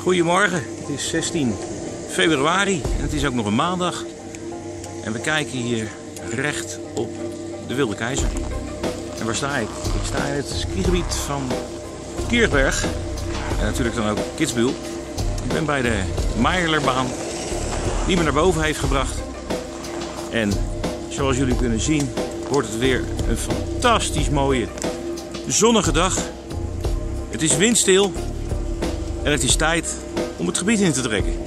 Goedemorgen, het is 16 februari en het is ook nog een maandag. En we kijken hier recht op de Wilde Keizer. En waar sta ik? Ik sta in het skigebied van Kirchberg. En natuurlijk dan ook Kitzbühel. Ik ben bij de Meierlerbaan die me naar boven heeft gebracht. En zoals jullie kunnen zien wordt het weer een fantastisch mooie zonnige dag. Het is windstil en het is tijd om het gebied in te trekken.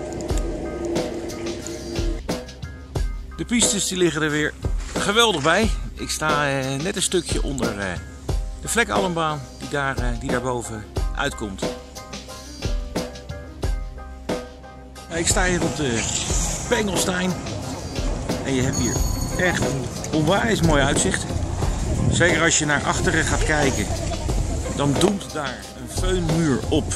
De pistes die liggen er weer geweldig bij. Ik sta net een stukje onder de Vlekalmbaan die daarboven uitkomt. Ik sta hier op de Pengelstein en je hebt hier echt een onwijs mooi uitzicht. Zeker als je naar achteren gaat kijken, dan doemt daar een föhnmuur op.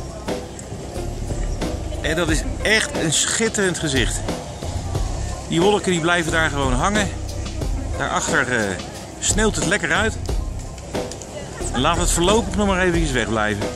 En dat is echt een schitterend gezicht. Die wolken die blijven daar gewoon hangen. Daarachter sneeuwt het lekker uit. En laat het voorlopig nog maar eventjes wegblijven.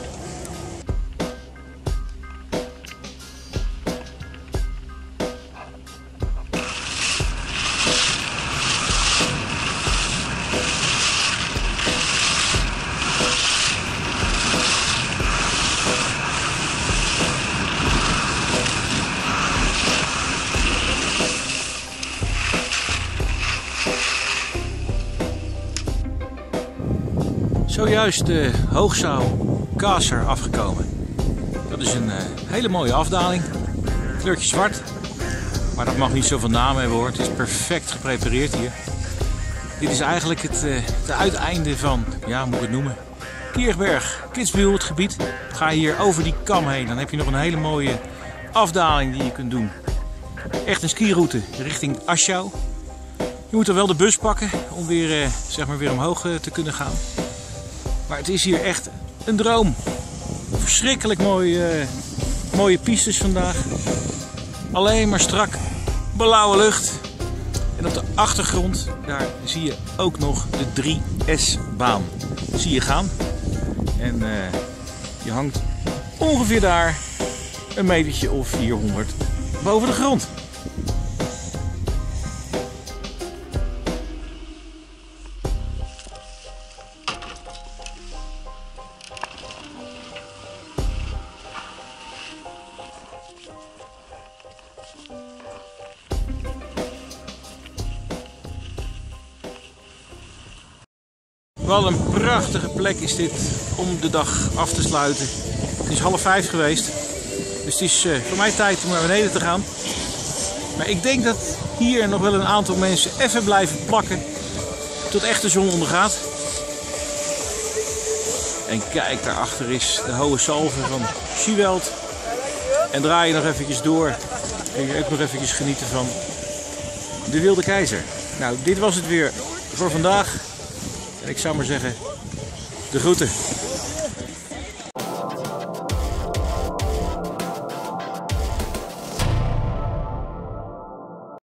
Zojuist de Hoogzouw Kaser afgekomen. Dat is een hele mooie afdaling. Kleurtje zwart. Maar dat mag niet zoveel naam hebben hoor. Het is perfect geprepareerd hier. Dit is eigenlijk het uiteinde van, ja, hoe moet ik het noemen? Kirchberg, Kitzbühel, het gebied. Ga je hier over die kam heen. Dan heb je nog een hele mooie afdaling die je kunt doen. Echt een skiroute richting Aschau. Je moet er wel de bus pakken om weer, zeg maar weer omhoog te kunnen gaan. Maar het is hier echt een droom. Verschrikkelijk mooie pistes vandaag. Alleen maar strak blauwe lucht. En op de achtergrond, daar zie je ook nog de 3S-baan. Zie je gaan. En je hangt ongeveer daar een metertje of 400 boven de grond. Wel een prachtige plek is dit om de dag af te sluiten. Het is 4:30 geweest, dus het is voor mij tijd om naar beneden te gaan. Maar ik denk dat hier nog wel een aantal mensen even blijven plakken tot echt de zon ondergaat. En kijk, daarachter is de Hohe Salve van Schieweld. En draai je nog eventjes door, kun je ook nog eventjes genieten van de Wilde Keizer. Nou, dit was het weer voor vandaag. En ik zou maar zeggen, de groeten.